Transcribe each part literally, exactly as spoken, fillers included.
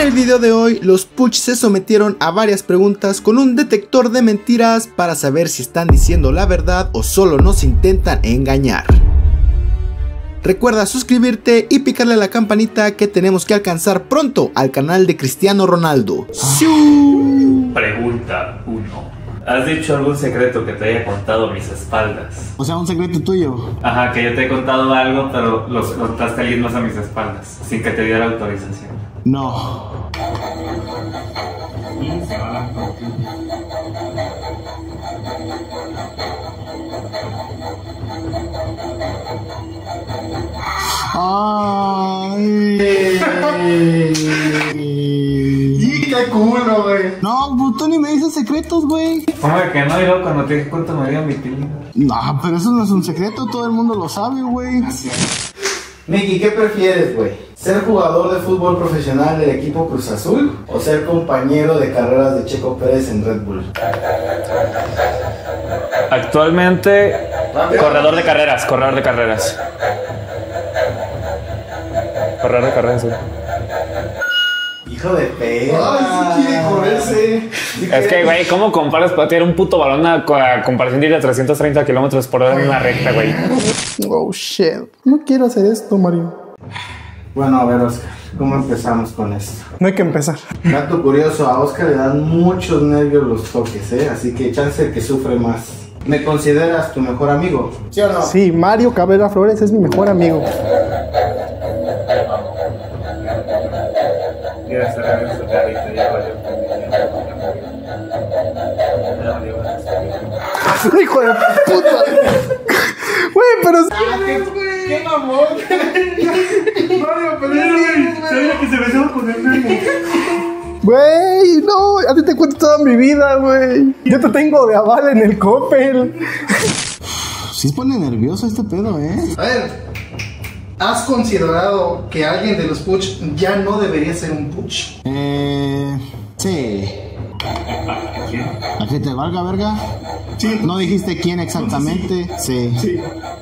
el video de hoy, los Puch se sometieron a varias preguntas con un detector de mentiras para saber si están diciendo la verdad o solo nos intentan engañar. Recuerda suscribirte y picarle a la campanita que tenemos que alcanzar pronto al canal de Cristiano Ronaldo. ¡Siu! Pregunta uno. ¿Has dicho algún secreto que te haya contado a mis espaldas? O sea, un secreto tuyo. Ajá, que yo te he contado algo, pero lo contaste a alguien más a mis espaldas, sin que te diera autorización. No. Ay. ¡Y qué culo, güey! No, pues tú ni me dices secretos, güey. ¿Cómo que no? Y luego cuando te dije cuánto me dio mi pilín. No, pero eso no es un secreto, todo el mundo lo sabe, güey. Miki, ¿qué prefieres, güey? ¿Ser jugador de fútbol profesional del equipo Cruz Azul o ser compañero de carreras de Checo Pérez en Red Bull? Actualmente, corredor de carreras, corredor de carreras. Corredor de carreras, sí. Hijo de perra. Ay, sí quiere correrse. Sí Es que, güey, ¿cómo comparas para tirar un puto balón a, a comparación de ir a trescientos treinta kilómetros por hora en una recta, güey? Oh shit, no quiero hacer esto, Mario. Bueno, a ver, Oscar, ¿cómo empezamos con esto? No hay que empezar. Dato curioso, a Oscar le dan muchos nervios los toques, ¿eh? Así que chance que sufre más. ¿Me consideras tu mejor amigo? ¿Sí o no? Sí, Mario Cabrera Flores es mi mejor amigo. Hijo de puta. Güey, pero ¡Qué mamón! Mario, pero sabía que se besaba con el Memo. güey, no, a ti te cuento toda mi vida, güey. Yo te tengo de aval en el Coppel. Sí se pone nervioso este pedo, ¿eh? A ver, ¿has considerado que alguien de los Puch ya no debería ser un Puch? Eh... Sí. ¿A qué te valga, verga? Sí. ¿No dijiste quién exactamente? Sí. Sí.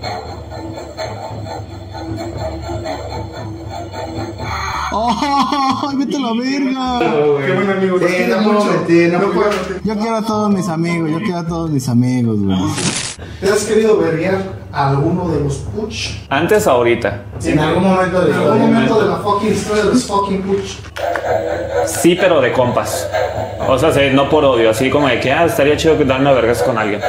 ¡Oh! ¡Vete a la verga! Qué buen amigo. Sí, Los quiero no puedo mucho. mentir, no No puedo puedo mentir. Yo quiero a todos mis amigos, yo quiero a todos mis amigos, güey. ¿Te has querido verguear a alguno de los Puch? ¿Antes o ahorita? En algún momento de En la algún historia. momento de la fucking historia de los fucking Puch. Sí, pero de compas. O sea, sí, no por odio, así como de que ah, estaría chido que darme a vergas con alguien.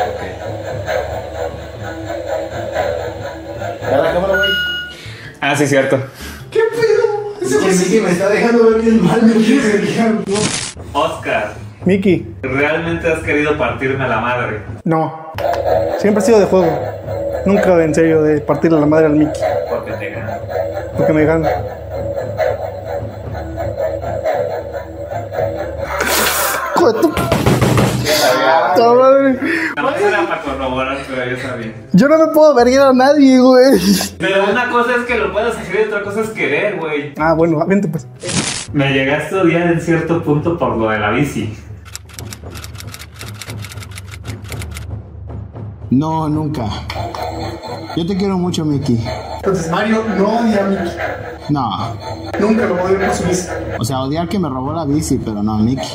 ¿Ya la cámara, güey? Ah, sí, cierto. ¿Qué pedo? Es que Miki me está dejando ver bien mal, me quiere verguiar. Oscar, Miki, ¿realmente has querido partirme la madre? no. Siempre ha sido de juego. Nunca en serio de partirle la madre al Miki. Porque te gano. Porque me gana. Hijo de tu puta madre. No era para corroborar, pero yo sabía. Yo no me puedo verguer a nadie, güey. Pero una cosa es que lo puedas hacer y otra cosa es querer, güey. Ah, bueno, vente pues. Me llegaste a odiar en cierto punto por lo de la bici. No, nunca. Yo te quiero mucho, Mickey. Entonces Mario no odia a Miki. No. Nunca lo odio por su vista. O sea, odiar que me robó la bici, pero no, Mickey.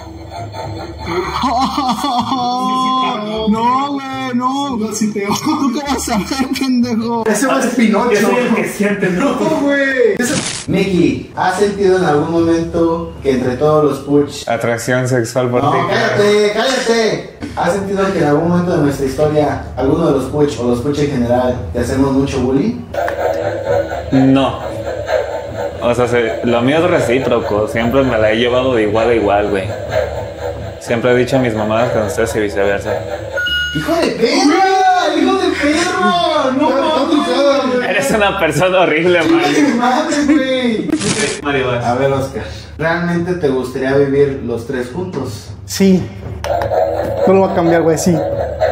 No, güey, no. No, sí te odio. ¿Tú qué vas a ver, pendejo? Ese va es Pinocho. Yo soy el que siente, ¿no? No, güey. Ese- Miki, ¿has sentido en algún momento que entre todos los Puch... Atracción sexual por No, ti. cállate, cállate. ¿Has sentido que en algún momento de nuestra historia alguno de los Puch o los Puch en general te hacemos mucho bullying? No. O sea, se- lo mío es recíproco. Siempre me la he llevado de igual a igual, güey. Siempre he dicho a mis mamadas con ustedes y viceversa. ¡Hijo de perra! ¡Hijo de perra! ¡No mames! Eres una persona horrible, Mario. ¡Madre, güey! Mario, vas. A ver, Oscar, ¿realmente te gustaría vivir los tres juntos? Sí. No lo va a cambiar, güey, sí.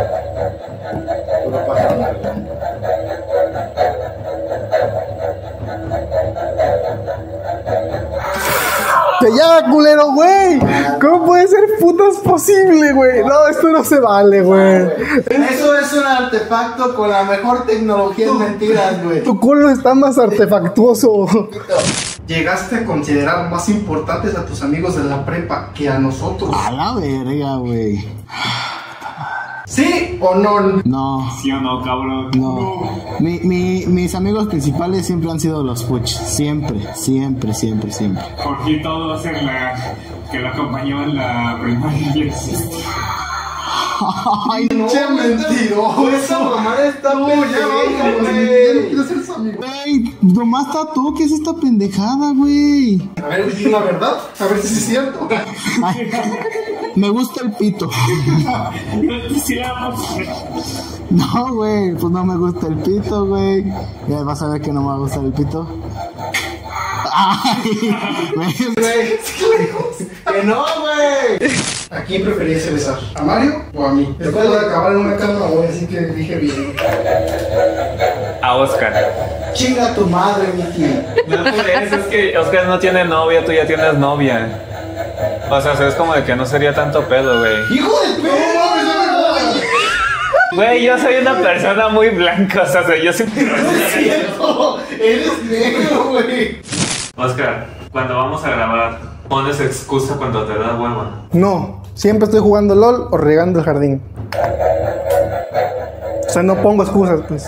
Puro pájaro nalgón. ¡Que ya, culero, güey! ¿Cómo puede ser putas posible, güey? No, esto no se vale, güey. Eso es un artefacto con la mejor tecnología en mentiras, güey. Tu culo está más artefactuoso. llegaste a considerar más importantes a tus amigos de la prepa que a nosotros. A la verga, güey. ¿Sí o no? No. ¿Sí o no, cabrón? No. Mi, mi, mis amigos principales siempre han sido los Puch. Siempre, siempre, siempre, siempre. Porque todos en la que lo acompañó en la primaria ya existía. Ay, no. ¡Che mentiroso! Esa mamá está No, pendeja, ya vámonos, güey. ya no quiero ser su amigo. Güey, nomás está tú, ¿qué es esta pendejada, güey? A ver, di la verdad, a ver si es cierto. Ay, me gusta el pito. No, güey, pues no me gusta el pito, güey. Ya vas a ver que no me va a gustar el pito. Ay, güey. Que no, güey. ¿A quién preferías besar? ¿A Mario o a mí? Después de acabar en una cama, güey, así que dije bien. A Oscar. Chinga tu madre, Miki. No, por eso es que Oscar no tiene novia, tú ya tienes novia. O sea, es como de que no sería tanto pedo, güey. ¡Hijo de perra! Güey, yo soy una persona muy blanca, o sea, yo siempre... ¡Es cierto! ¡Eres negro, güey! Oscar, cuando vamos a grabar, pones excusa cuando te da hueva. No, siempre estoy jugando LOL o regando el jardín. O sea, no pongo excusas, pues.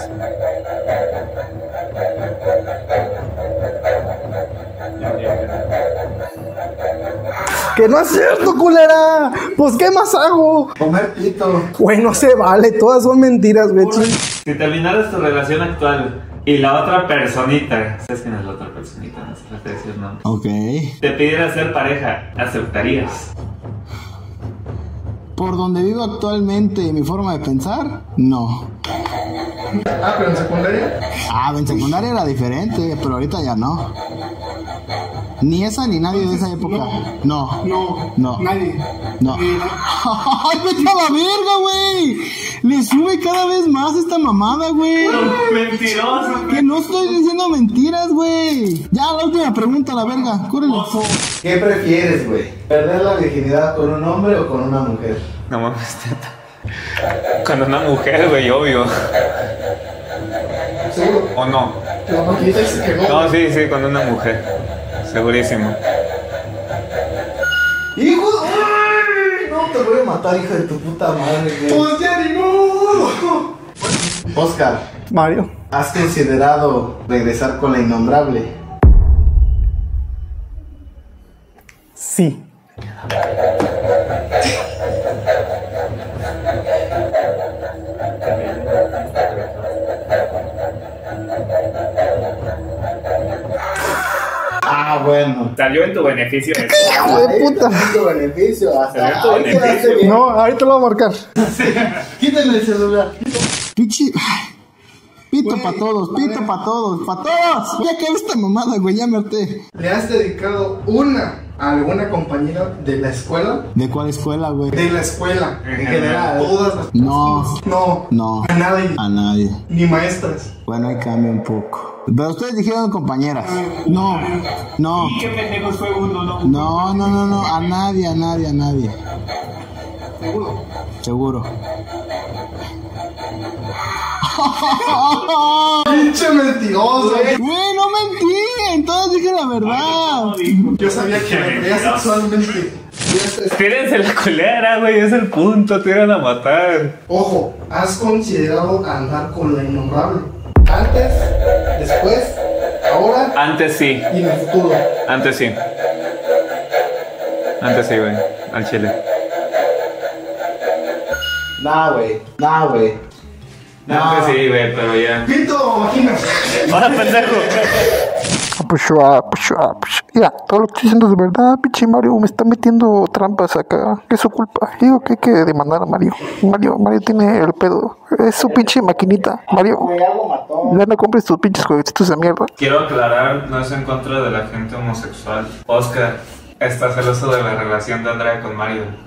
¡Que no es cierto, culera! Pues, ¿qué más hago? Comer pito. Güey, no se vale, todas son mentiras, güey. Si terminaras tu relación actual y la otra personita, ¿sabes quién es la otra personita? No se trata de decir nombre. Ok. Te pidiera ser pareja, ¿aceptarías? Por donde vivo actualmente y mi forma de pensar, no. Ah, pero en secundaria. Ah, en secundaria era diferente, pero ahorita ya no. Ni esa ni nadie de esa época. No. No. No. Nadie. No. ¡Ay, vete a la verga, güey! Le sube cada vez más esta mamada, güey. Mentiroso. Que no estoy diciendo mentiras, güey. Ya, la última pregunta, la verga. Córrele. ¿Qué prefieres, güey? ¿Perder la virginidad con un hombre o con una mujer? No mames, teta. Con una mujer, güey, obvio. ¿Seguro? ¿O no? La maquinita dice que no. No, sí, sí, con una mujer. Segurísimo. ¡Hijo! ¡Ay! No, te voy a matar, hijo de tu puta madre, güey. ¡Pues ya ni modo! Oscar, Mario. ¿has considerado regresar con la innombrable? Sí. Ah, bueno. Salió en tu beneficio eso. ¡Hijo de puta! Tu beneficio, hasta Salió en tu ahí quedaste beneficio. bien. No, ahorita lo voy a marcar. Quítale el celular. Pichi. Ay. Pito para todos, pito para todos, para todos. Ya que esta mamada, güey, ya me harté. ¿Le has dedicado una a alguna compañera de la escuela? ¿De cuál escuela, güey? De la escuela, en En general. general. Todas las No. personas. No. No. A nadie. A nadie. Ni maestras. Bueno, ahí cambia un poco. Pero ustedes dijeron compañeras. No, no. ¿Qué pendejos fue uno, no? No, no, no, no. A nadie, a nadie, a nadie. ¿Seguro? Seguro. ¡Pinche mentiroso! Güey, no mentí. Entonces dije la verdad. Yo sabía que me creía sexualmente. Tírense la culera, güey, es el punto, te iban a matar. Ojo, ¿has considerado andar con la innombrable? Antes, después, ahora Antes sí, y en el futuro. antes sí. Antes sí, güey, al chile. Nah, güey. Nah, güey. Antes sí, güey, pero ya. ¡Pito, vagina! ¡Hola, pendejo! Pues, ah, pues, ah, pues. Mira, todo lo que estoy diciendo es de verdad, pinche Mario. Me está metiendo trampas acá. Es su culpa. Digo que hay que demandar a Mario. Mario, Mario tiene el pedo. Es su pinche maquinita. Mario, ya no compres tus pinches jueguetitos de mierda. Quiero aclarar, no es en contra de la gente homosexual. Oscar, está celoso de la relación de Andrea con Mario.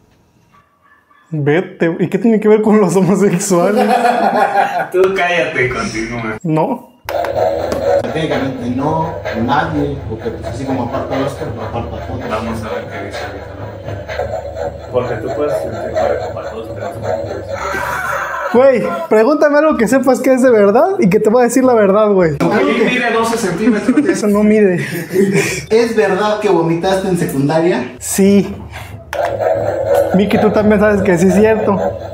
Vete. ¿Y qué tiene que ver con los homosexuales? Tú cállate, continúa. No. Técnicamente no, nadie, porque pues así como aparta el Oscar, lo aparta todo. Vamos a ver qué dice ahorita. Porque tú puedes sentir pareja para todos, pero no Güey, pregúntame algo que sepas que es de verdad y que te voy a decir la verdad, güey. Ahí mide doce centímetros. Eso no mide. ¿Es verdad que vomitaste en secundaria? Sí. Miki, tú también sabes que sí es cierto.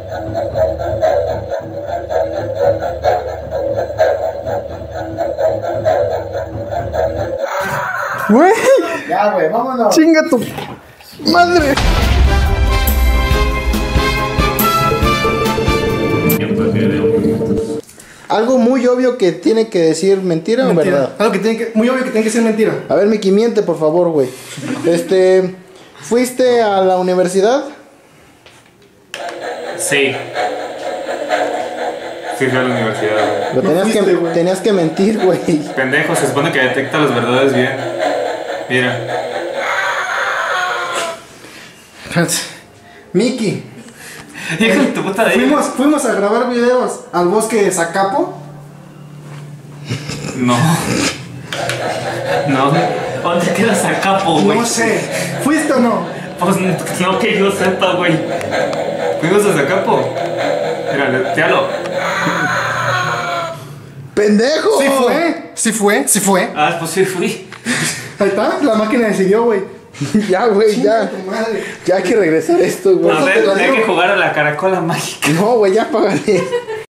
Güey, Ya, güey, vámonos. chinga tu madre. Algo muy obvio que tiene que decir mentira, o Mentira. verdad. Algo que tiene que, muy obvio que tiene que ser mentira. A ver, Miki, miente, por favor, güey. Este, ¿fuiste a la universidad? Sí. Sí, fui a la universidad, güey. Lo No tenías, fuiste, que, güey. tenías que mentir, güey. Pendejo, se supone que detecta las verdades bien. Mira. Miki, Hijo de tu puta de fuimos, fuimos a grabar videos al bosque de Zacapo. No. No. ¿Dónde queda Zacapo, güey? No sé, ¿fuiste o no? Pues no que yo sepa, güey. Fuimos a Zacapo. Mira, tealo. ¡Pendejo! Sí fue, sí fue, sí fue. Ah, pues sí fui. Ahí está, la máquina decidió, güey. Ya, güey, ya. Tu madre. Ya hay que regresar esto, güey. A ver, hay que jugar a la caracola mágica. No, güey, ya págale.